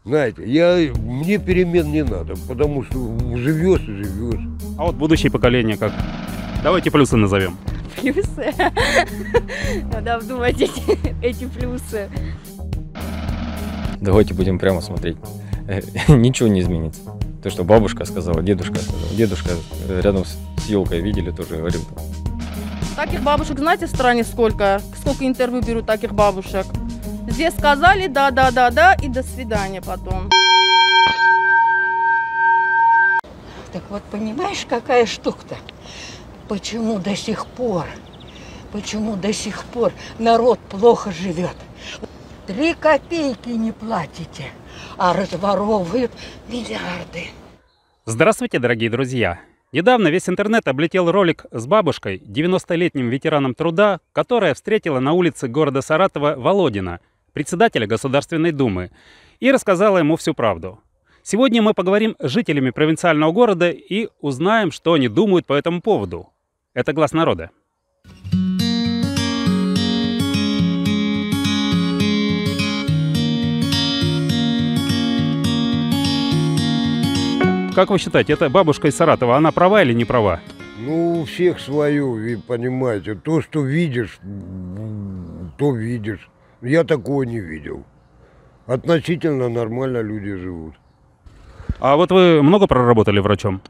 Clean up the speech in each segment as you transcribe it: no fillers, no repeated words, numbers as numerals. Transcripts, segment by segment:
Знаете, мне перемен не надо, потому что живешь и живешь. А вот будущее поколение как? Давайте плюсы назовем. Плюсы? Надо обдумать эти плюсы. Давайте будем прямо смотреть. Ничего не изменится. То, что бабушка сказала, дедушка сказал. Дедушка рядом с елкой видели, тоже говорил. Таких бабушек, знаете, в стране сколько? Сколько интервью берут таких бабушек? Здесь сказали да, и до свидания потом. Так вот, понимаешь, какая штука-то? Почему до сих пор народ плохо живет? 3 копейки не платите, а разворовывают миллиарды. Здравствуйте, дорогие друзья! Недавно весь интернет облетел ролик с бабушкой, 90-летним ветераном труда, которая встретила на улице города Саратова Володина, председателя Государственной Думы, и рассказала ему всю правду. Сегодня мы поговорим с жителями провинциального города и узнаем, что они думают по этому поводу. Это «Глас народа». Как вы считаете, эта бабушка из Саратова, она права или не права? Ну, у всех свое, вы понимаете. То, что видишь, то видишь. Я такого не видел. Относительно нормально люди живут. А вот вы много проработали врачом?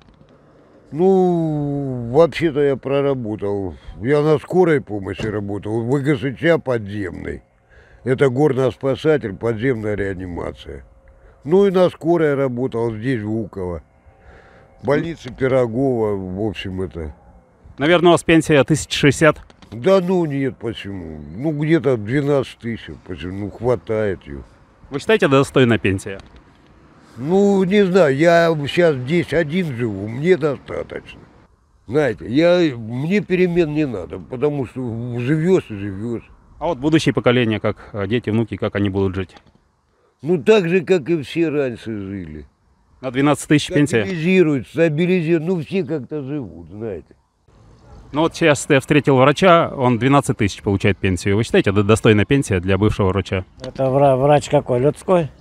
Ну, вообще-то я проработал. Я на скорой помощи работал, в ВГСЧ подземной. Это горно-спасатель, подземная реанимация. Ну и на скорой работал здесь, в Жуково. Больница Пирогова, в общем, это. Наверное, у вас пенсия 1060? Да ну нет, почему? Ну где-то 12 тысяч, почему? Ну хватает ее. Вы считаете, достойная пенсия? Ну не знаю, я сейчас здесь один живу, мне достаточно. Знаете, мне перемен не надо, потому что живешь и живешь. А вот будущее поколение, как дети, внуки, как они будут жить? Ну так же, как и все раньше жили. На 12 тысяч пенсия? Стабилизируют, ну все как-то живут, знаете. Ну вот сейчас я встретил врача, он 12 тысяч получает пенсию. Вы считаете, это достойная пенсия для бывшего врача? Это врач какой? Людской?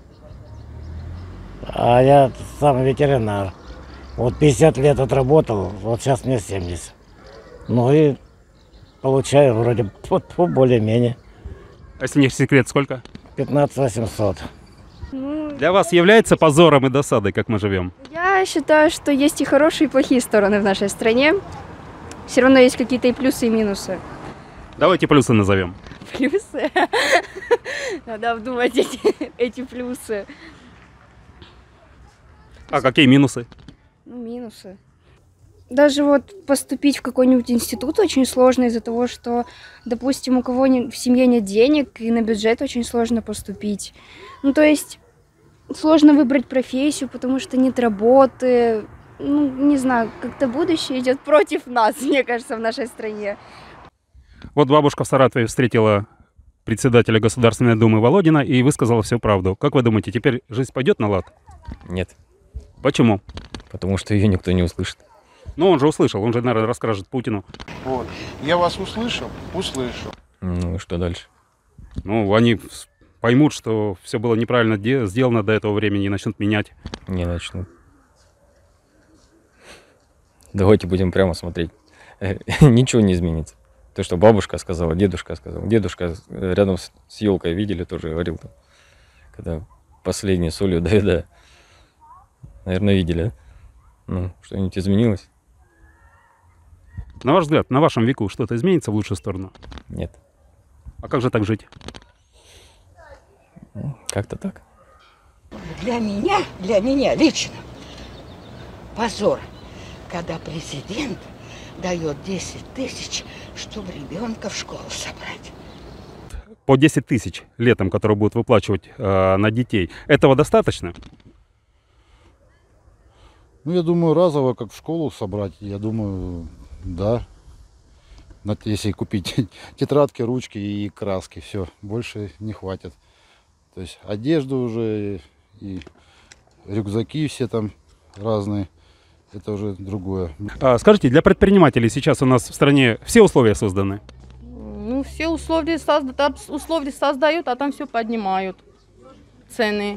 А я сам ветеринар. Вот 50 лет отработал, вот сейчас мне 70. Ну и получаю вроде более-менее. А если не секрет, сколько? 15 800. Для вас является позором и досадой, как мы живем? Я считаю, что есть и хорошие, и плохие стороны в нашей стране. Все равно есть какие-то и плюсы, и минусы. Давайте плюсы назовем. Плюсы? Надо обдумать эти плюсы. А какие минусы? Ну, минусы. Даже вот поступить в какой-нибудь институт очень сложно из-за того, что, допустим, у кого в семье нет денег, и на бюджет очень сложно поступить. Ну, то есть сложно выбрать профессию, потому что нет работы. Ну, не знаю, как-то будущее идет против нас, мне кажется, в нашей стране. Вот бабушка в Саратове встретила председателя Государственной Думы Володина и высказала всю правду. Как вы думаете, теперь жизнь пойдет на лад? Нет, Почему? потому что ее никто не услышит. Ну, он же услышал, он же, наверное, расскажет Путину. Вот. Я вас услышал? Услышал. Ну и что дальше? Ну, они поймут, что все было неправильно сделано до этого времени и начнут менять. Не начну. Давайте будем прямо смотреть. Ничего не изменится. То, что бабушка сказала, дедушка сказал. Дедушка рядом с елкой видели, тоже говорил. Когда последней солью доедая. Наверное, видели, а? Ну, что-нибудь изменилось? На ваш взгляд, на вашем веку что-то изменится в лучшую сторону? Нет. А как же так жить? Как-то так. Для меня лично позор, когда президент дает 10 тысяч, чтобы ребенка в школу собрать. По 10 тысяч летом, которые будут выплачивать на детей, этого достаточно? Ну, я думаю, разово, как в школу собрать, я думаю, да. Если купить тетрадки, ручки и краски, все, больше не хватит. То есть одежду уже и рюкзаки все там разные, это уже другое. Скажите, для предпринимателей сейчас у нас в стране все условия созданы? Ну, все условия создают, а там все поднимают цены.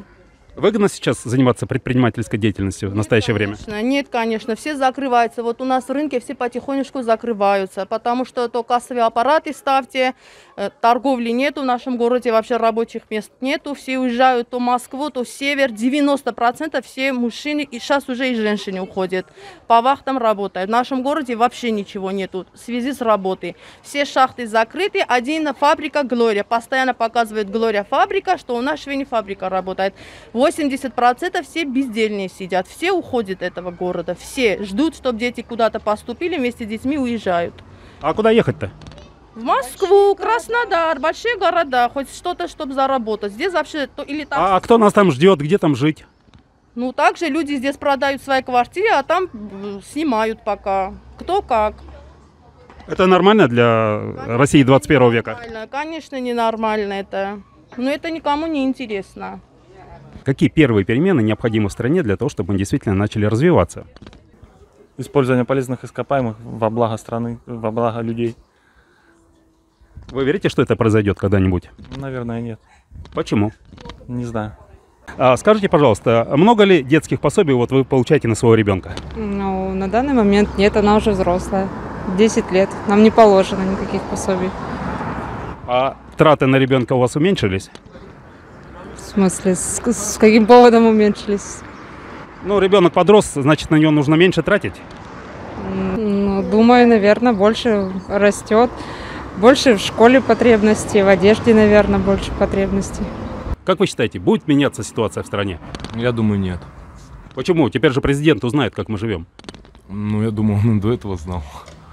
Выгодно сейчас заниматься предпринимательской деятельностью в настоящее время? Нет, конечно, все закрываются. Вот у нас в рынке все потихонечку закрываются, потому что то кассовые аппараты ставьте, торговли нету в нашем городе, вообще рабочих мест нету, все уезжают то в Москву, то в север, 90% все мужчины, и сейчас уже и женщины уходят, по вахтам работают. В нашем городе вообще ничего нету в связи с работой. Все шахты закрыты, один фабрика Глория, постоянно показывает Глория фабрика, что у нас швейная фабрика работает. 80% все бездельные сидят, все уходят из этого города, все ждут, чтобы дети куда-то поступили, вместе с детьми уезжают. А куда ехать-то? В Москву, Краснодар, большие города, хоть что-то, чтобы заработать. Здесь вообще или там... А кто нас там ждет, где там жить? Ну, также люди здесь продают свои квартиры, а там снимают пока. Кто как. Это нормально для России 21 века? Нормально. Конечно, ненормально это. Но это никому не интересно. Какие первые перемены необходимы в стране для того, чтобы мы действительно начали развиваться? Использование полезных ископаемых во благо страны, во благо людей. Вы верите, что это произойдет когда-нибудь? Наверное, нет. Почему? Не знаю. Скажите, пожалуйста, много ли детских пособий вот вы получаете на своего ребенка? Ну, на данный момент нет, она уже взрослая. 10 лет. Нам не положено никаких пособий. А траты на ребенка у вас уменьшились? В смысле, с каким поводом уменьшились? Ну, ребенок подрос, значит, на него нужно меньше тратить? Ну, думаю, наверное, больше растет. Больше в школе потребностей, в одежде, наверное, больше потребностей. Как вы считаете, будет меняться ситуация в стране? Я думаю, нет. Почему? Теперь же президент узнает, как мы живем. Ну, я думаю, он до этого знал.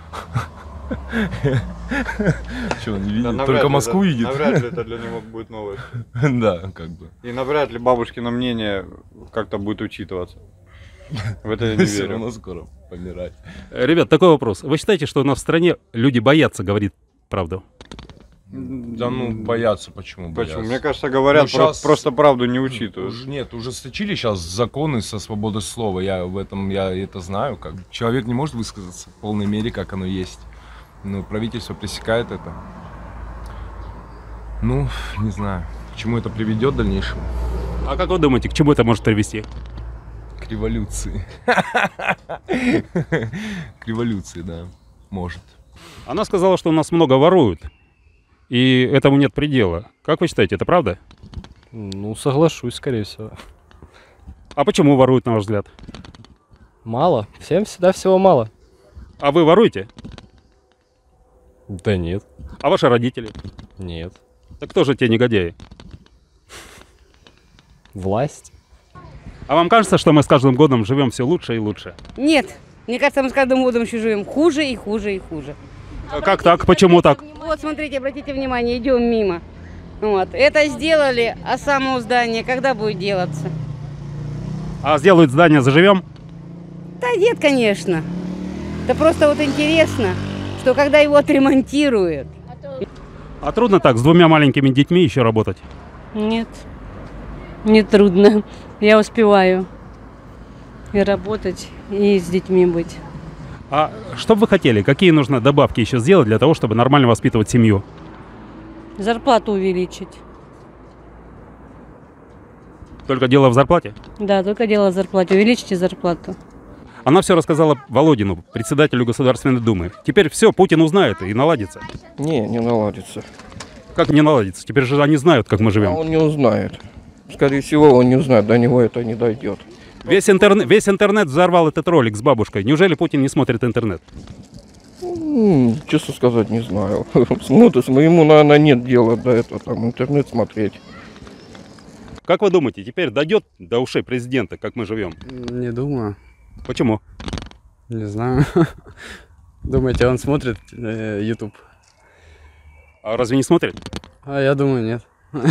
Что, он не видит? Только Москву видит. Навряд ли это для него будет новость. Да, как бы. И навряд ли бабушкино мнение как-то будет учитываться. В это я не Все верю. равно скоро помирать. Ребят, такой вопрос. Вы считаете, что у нас в стране люди боятся говорить правду? Да ну, боятся, почему боятся? Почему? Мне кажется, говорят, просто правду не учитывают. Нет, ужесточили сейчас законы со свободой слова. Я это знаю. Как человек не может высказаться в полной мере, как оно есть. Но правительство пресекает это. Ну, не знаю, к чему это приведет в дальнейшем. А как вы думаете, к чему это может привести? К революции. К революции, да, может. Она сказала, что у нас много воруют. И этому нет предела. Как вы считаете, это правда? Ну, соглашусь, скорее всего. А почему воруют, на ваш взгляд? Мало. Всем всегда всего мало. А вы воруете? Да нет. А ваши родители? Нет. Так кто же те негодяи? Власть. А вам кажется, что мы с каждым годом живем все лучше и лучше? Нет. Мне кажется, мы с каждым годом еще живем хуже и хуже и хуже. А как так? Почему так? Вот, смотрите, обратите внимание, идем мимо. Вот. Это сделали, а само здание когда будет делаться? А сделают здание, заживем? Да нет, конечно. Это просто вот интересно, что когда его отремонтируют. А трудно так, с двумя маленькими детьми еще работать? Нет, не трудно. Я успеваю и работать, и с детьми быть. А что бы вы хотели? Какие нужно добавки еще сделать для того, чтобы нормально воспитывать семью? Зарплату увеличить. Только дело в зарплате? Да, только дело в зарплате. Увеличьте зарплату. Она все рассказала Володину, председателю Государственной Думы. Теперь все, Путин узнает и наладится. Не наладится. Как не наладится? Теперь же они знают, как мы живем. А он не узнает. Скорее всего, он не узнает, до него это не дойдет. Весь интернет взорвал этот ролик с бабушкой. Неужели Путин не смотрит интернет? Честно сказать, не знаю. Смотрит, ему, наверное, нет дела до этого, там, интернет смотреть. Как вы думаете, теперь дойдет до ушей президента, как мы живем? Не думаю. Почему? Не знаю. Думаете, он смотрит YouTube? А разве не смотрит? А я думаю, нет.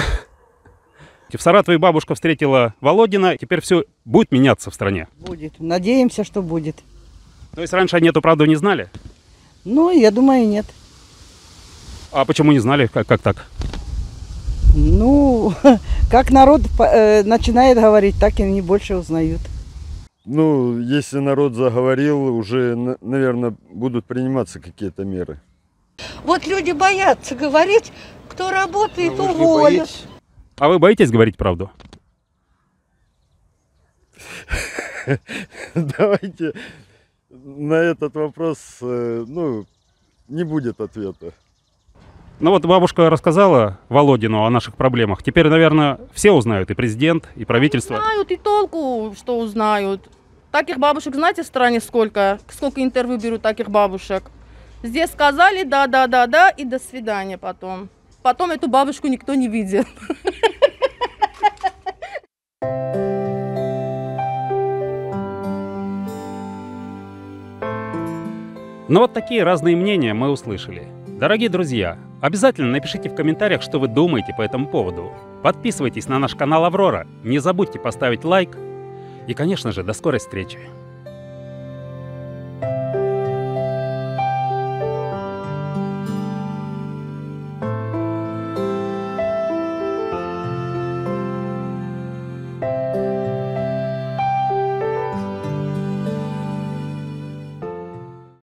В Саратове бабушка встретила Володина, теперь все будет меняться в стране. Будет. Надеемся, что будет. То есть раньше они эту правду не знали? Ну, я думаю, нет. А почему не знали? Как так? Ну, как народ начинает говорить, так и они больше узнают. Ну, если народ заговорил, уже, наверное, будут приниматься какие-то меры. Вот люди боятся говорить, кто работает, уволят. А вы боитесь говорить правду? Давайте на этот вопрос, ну, не будет ответа. Ну вот бабушка рассказала Володину о наших проблемах. Теперь, наверное, все узнают, и президент, и правительство. Знают, и толку, что узнают. Таких бабушек, знаете, в стране сколько? Сколько интервью берут таких бабушек? Здесь сказали да, и до свидания потом. Потом эту бабушку никто не видит. Но вот такие разные мнения мы услышали. Дорогие друзья, обязательно напишите в комментариях, что вы думаете по этому поводу. Подписывайтесь на наш канал Аврора, не забудьте поставить лайк. И, конечно же, до скорой встречи.